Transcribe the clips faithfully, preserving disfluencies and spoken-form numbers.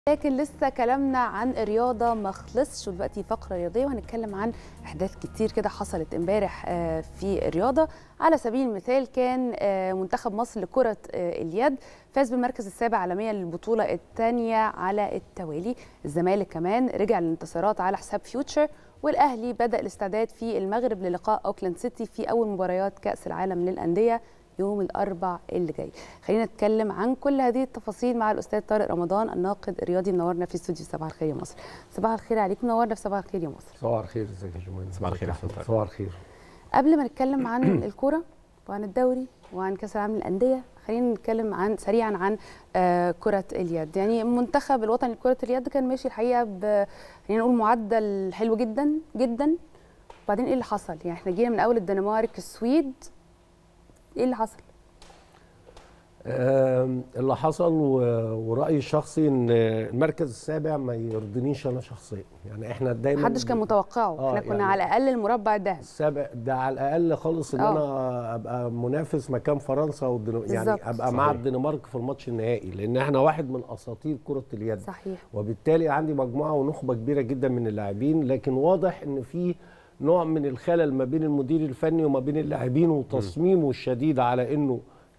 لكن لسه كلامنا عن الرياضه ما خلصش، ودلوقتي فقره رياضيه وهنتكلم عن احداث كتير كده حصلت امبارح في الرياضه. على سبيل المثال كان منتخب مصر لكره اليد فاز بالمركز السابع عالميا للبطوله الثانيه على التوالي. الزمالك كمان رجع للانتصارات على حساب فيوتشر، والاهلي بدا الاستعداد في المغرب للقاء اوكلاند سيتي في اول مباريات كاس العالم للانديه يوم الاربع اللي جاي. خلينا نتكلم عن كل هذه التفاصيل مع الاستاذ طارق رمضان الناقد الرياضي، منورنا في استوديو صباح الخير يا مصر. صباح الخير عليك، منورنا في صباح الخير يا مصر. صباح الخير، ازيك يا جمال؟ صباح الخير يا احمد. صباح الخير. قبل ما نتكلم عن الكوره وعن الدوري وعن كاس العالم للانديه، خلينا نتكلم عن سريعا عن آه كره اليد. يعني المنتخب الوطني لكره اليد كان ماشي الحقيقه ب خلينا نقول معدل حلو جدا جدا. وبعدين ايه اللي حصل؟ يعني احنا جينا من اول الدنمارك، السويد، ايه اللي حصل؟ اللي حصل ورأيي الشخصي ان المركز السابع ما يرضينيش انا شخصيا. يعني احنا دايما محدش كان متوقعه. آه احنا كنا يعني على الاقل المربع الذهبي السابع ده على الاقل خالص ان أوه. انا ابقى منافس مكان فرنسا والدنو... يعني ابقى صحيح. مع الدنمارك في الماتش النهائي، لان احنا واحد من اساطير كرة اليد. صحيح. وبالتالي عندي مجموعة ونخبة كبيرة جدا من اللاعبين، لكن واضح ان في نوع من الخلل ما بين المدير الفني وما بين اللاعبين، وتصميمه الشديد على انه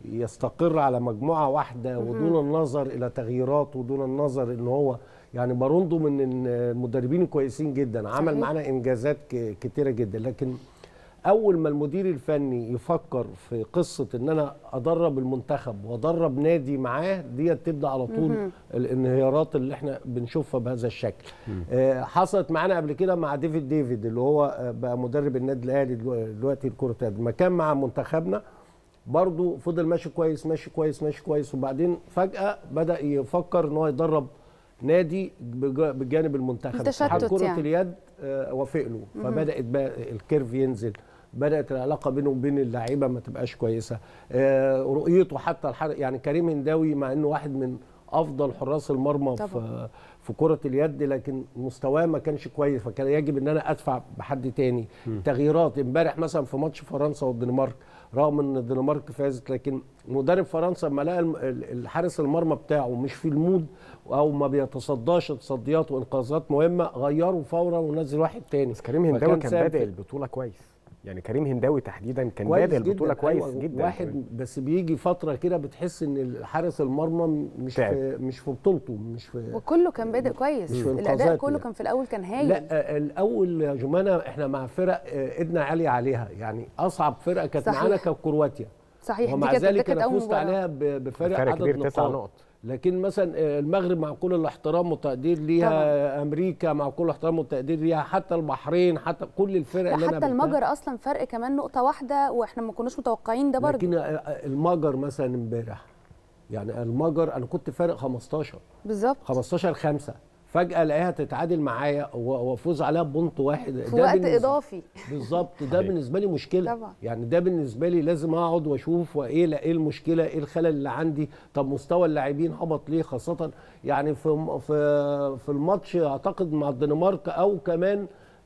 يستقر على مجموعه واحده ودون النظر الى تغييرات ودون النظر ان هو يعني باروندو من المدربين الكويسين جدا، عمل معانا انجازات كتيره جدا. لكن اول ما المدير الفني يفكر في قصه ان انا ادرب المنتخب وادرب نادي معاه، دي تبدا على طول الانهيارات اللي احنا بنشوفها بهذا الشكل. آه حصلت معانا قبل كده مع ديفيد ديفيد اللي هو بقى مدرب النادي الاهلي دلوقتي لكره اليد، ما كان مع منتخبنا برضه فضل ماشي كويس ماشي كويس ماشي كويس، وبعدين فجأة بدأ يفكر ان هو يدرب نادي بجانب المنتخب. اتحاد كرة يعني. اليد آه وافق له، فبدأت بقى الكيرف ينزل، بدأت العلاقة بينه وبين اللعيبة ما تبقاش كويسة. آه رؤيته حتى الحر... يعني كريم هنداوي مع انه واحد من افضل حراس المرمى في في كرة اليد، لكن مستواه ما كانش كويس، فكان يجب ان انا ادفع بحد تاني. م. تغييرات امبارح مثلا في ماتش فرنسا والدنمارك، رغم ان الدنمارك فازت، لكن مدرب فرنسا لما لقى الحارس المرمى بتاعه مش في المود او ما بيتصداش تصديات وانقاذات مهمه، غيره فورا ونزل واحد تاني. بس كريم هنداوي كان بادئ البطوله كويس، يعني كريم هنداوي تحديدا كان بادئ البطوله كويس أيوة جدا. واحد كمان. بس بيجي فتره كده بتحس ان حارس المرمى مش في مش في بطولته، مش في وكله كان بادئ كويس، الاداء كله كان في الاول كان هايل. لا الاول يا جمانه احنا مع فرق ايدنا عاليه عليها، يعني اصعب فرقه كانت معانا كانت كرواتيا. صحيح. ومع ذلك انا فزت عليها بفرق عدد نقاط. لكن مثلا المغرب مع كل الاحترام والتقدير ليها طبعا. امريكا مع كل الاحترام والتقدير ليها، حتى البحرين، حتى كل الفرق اللي انا حتى المجر اصلا فرق كمان نقطه واحده، واحنا ما كناش متوقعين ده برضه. لكن المجر مثلا امبارح، يعني المجر انا كنت فارق خمستاشر بالظبط خمستاشر خمسة، فجأة الاقيها تتعادل معايا وافوز عليها بونت واحد في وقت بالنسبة... اضافي. بالظبط. ده بالنسبه لي مشكله طبعا. يعني ده بالنسبه لي لازم اقعد واشوف وايه ايه المشكله، ايه الخلل اللي عندي. طب مستوى اللاعبين هبط ليه؟ خاصه يعني في في في الماتش اعتقد مع الدنمارك او كمان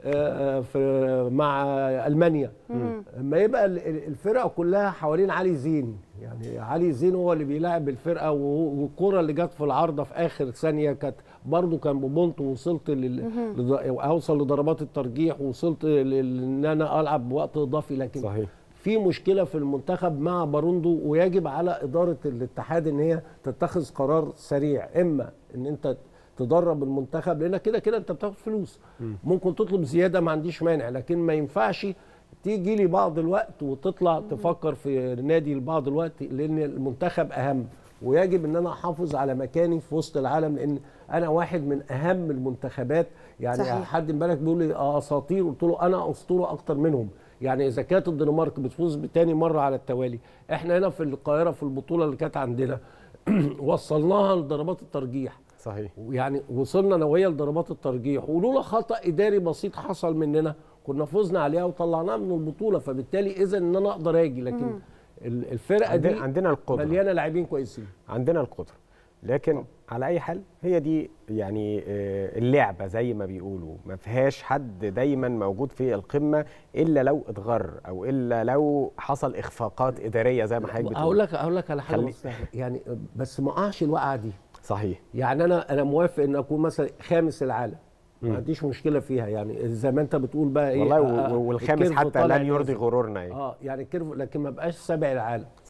في مع المانيا، اما يبقى الفرقه كلها حوالين علي زين، يعني علي زين هو اللي بيلاعب الفرقه، والكره اللي جت في العارضه في اخر ثانيه كانت برضو كان ببونت، ووصلت لل... اوصل لضربات الترجيح، ووصلت ان انا العب بوقت اضافي. لكن صحيح. في مشكله في المنتخب مع باروندو، ويجب على اداره الاتحاد ان هي تتخذ قرار سريع، اما ان انت تدرب المنتخب، لان كده كده انت بتاخد فلوس، ممكن تطلب زياده ما عنديش مانع، لكن ما ينفعش تيجي لي بعض الوقت وتطلع تفكر في نادي لبعض الوقت، لان المنتخب اهم، ويجب ان انا احافظ على مكاني في وسط العالم، لان انا واحد من اهم المنتخبات. يعني صحيح. حد امبارح بيقول لي اساطير، قلت له انا اسطوره اكتر منهم. يعني اذا كانت الدنمارك بتفوز بتاني مره على التوالي، احنا هنا في القاهره في البطوله اللي كانت عندنا وصلناها لضربات الترجيح. صحيح. يعني وصلنا نوعيه لضربات الترجيح، ولولا خطا اداري بسيط حصل مننا كنا فزنا عليها وطلعناها من البطوله. فبالتالي اذا ان انا اقدر اجي، لكن مم. الفرقه عندنا دي عندنا القدره، مليانه لاعبين كويسين، عندنا القدره، لكن أوه. على اي حال هي دي يعني اللعبه زي ما بيقولوا، ما فيهاش حد دايما موجود في القمه الا لو اتغر او الا لو حصل اخفاقات اداريه زي ما حضرتك بتقول. اقول لك اقول لك على حاجه خلي... يعني بس ما اقعش الوقعه دي. صحيح. يعني انا انا موافق ان اكون مثلا خامس العالم، ما عنديش مشكله فيها، يعني زي ما انت بتقول بقى ايه والله، والخامس حتى لن يرضي غرورنا يعني. اه يعني الكيرف، لكن ما بقاش سابع العالم.